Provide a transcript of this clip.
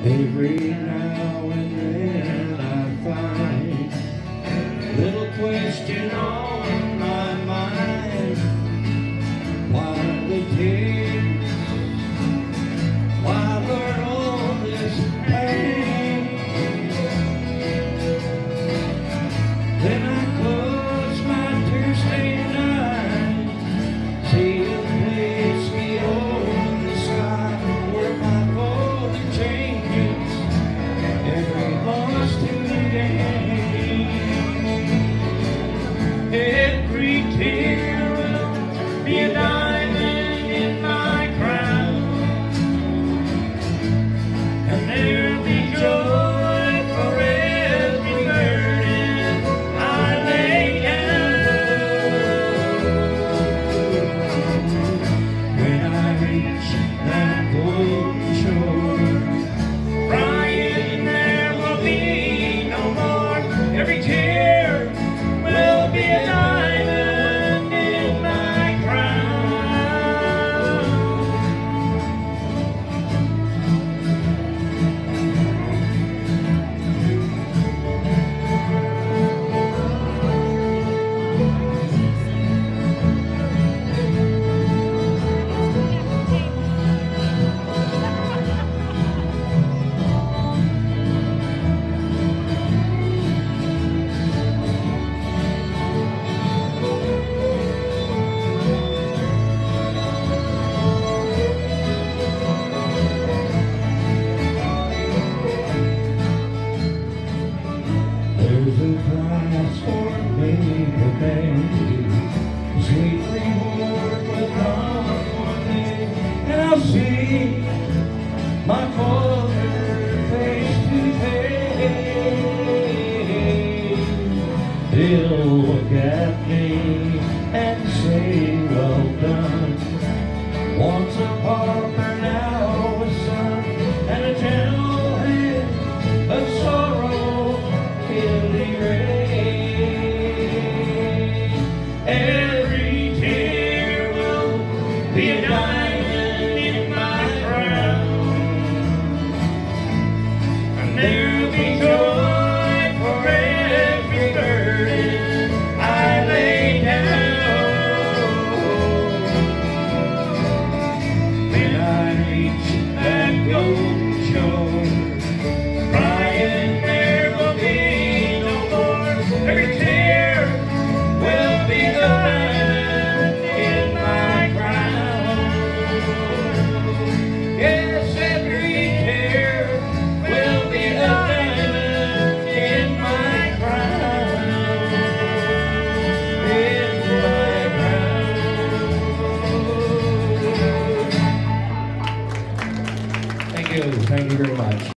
Every now and then I find a little question on my mind. Why the tears? Why learn all this pain? Then I close my tear-stained eyes, see a place beyond the sky where my golden changes every loss to gain. Every tear will be a diamond in my crown, and there'll be joy for every burden I lay down. When I reach that golden shore, crying there will be no more. Every tear will be a diamond in my crown. There's a price for me to pay, sweet reward will come one day, and I'll see my Father face to face. He'll look at me and say, well done. Once a pauper, now a son, and a gentle hand of sorrow he'll erase. Every tear will be a diamond in my crown, and there'll be joy for every burden I lay down. When I reach that golden shore, crying there will be no more. Every tear will be the diamond in my crown. Yes, every tear will be the diamond in my crown. In my crown. Thank you very much.